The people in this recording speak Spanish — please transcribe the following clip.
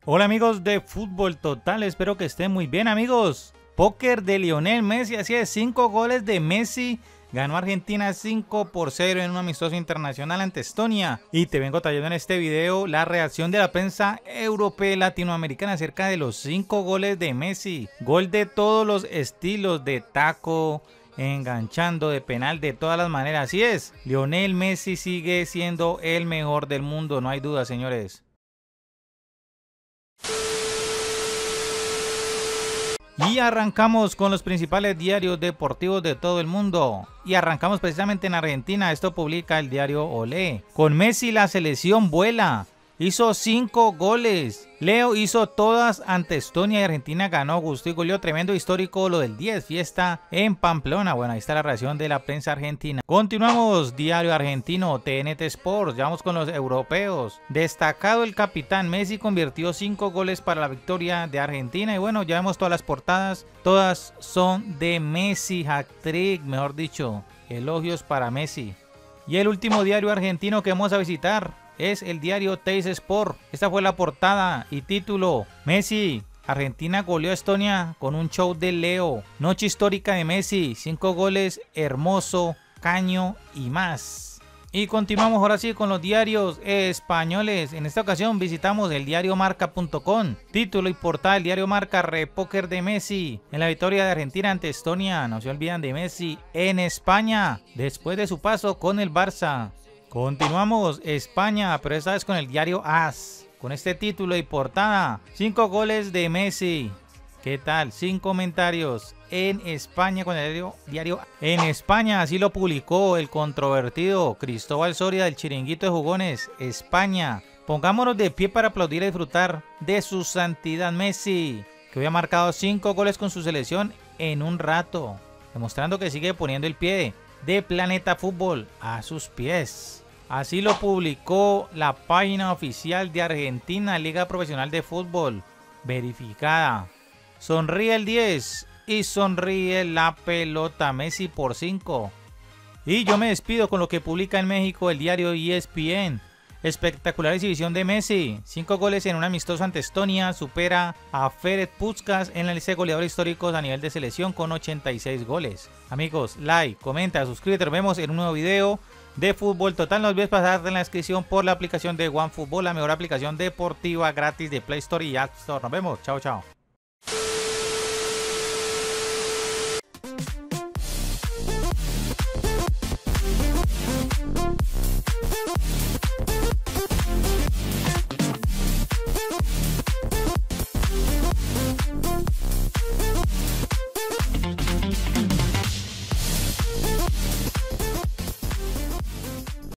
Hola amigos de Fútbol Total, espero que estén muy bien amigos. Póker de Lionel Messi, así es, 5 goles de Messi. Ganó Argentina 5-0 en un amistoso internacional ante Estonia. Y te vengo trayendo en este video la reacción de la prensa europea y latinoamericana acerca de los 5 goles de Messi. Gol de todos los estilos, de taco, enganchando, de penal, de todas las maneras. Así es, Lionel Messi sigue siendo el mejor del mundo, no hay duda, señores. Y arrancamos con los principales diarios deportivos de todo el mundo. Y arrancamos precisamente en Argentina. Esto publica el diario Olé. Con Messi la selección vuela. Hizo 5 goles. Leo hizo todas ante Estonia y Argentina ganó. Gustó y goleó. Tremendo histórico lo del 10. Fiesta en Pamplona. Bueno, ahí está la reacción de la prensa argentina. Continuamos. Diario argentino. TNT Sports. Ya vamos con los europeos. Destacado el capitán. Messi convirtió 5 goles para la victoria de Argentina. Y bueno, ya vemos todas las portadas. Todas son de Messi. Hat-trick, mejor dicho. Elogios para Messi. Y el último diario argentino que vamos a visitar es el diario Teis Sport. Esta fue la portada y título: Messi, Argentina goleó a Estonia con un show de Leo. Noche histórica de Messi, 5 goles, hermoso, caño y más. Y continuamos ahora sí con los diarios españoles. En esta ocasión visitamos el diario Marca.com. Título y portada del diario Marca: Repóker de Messi en la victoria de Argentina ante Estonia. No se olvidan de Messi en España después de su paso con el Barça. Continuamos, España, pero esta vez con el diario AS, con este título y portada: 5 goles de Messi. ¿Qué tal? Sin comentarios. En España con el diario en España, así lo publicó el controvertido Cristóbal Soria del Chiringuito de Jugones. España, pongámonos de pie para aplaudir y disfrutar de su santidad Messi, que hoy ha marcado 5 goles con su selección en un rato, demostrando que sigue poniendo el pie de Planeta Fútbol a sus pies. Así lo publicó la página oficial de Argentina, Liga Profesional de Fútbol, verificada. Sonríe el 10 y sonríe la pelota. Messi por 5. Y yo me despido con lo que publica en México el diario ESPN. Espectacular exhibición de Messi. 5 goles en un amistoso ante Estonia. Supera a Ferenc Puskás en la lista de goleadores históricos a nivel de selección con 86 goles. Amigos, like, comenta, suscríbete. Nos vemos en un nuevo video de Fútbol Total. No olvides pasarte en la descripción por la aplicación de OneFootball, la mejor aplicación deportiva gratis de Play Store y App Store. Nos vemos. Chao, chao.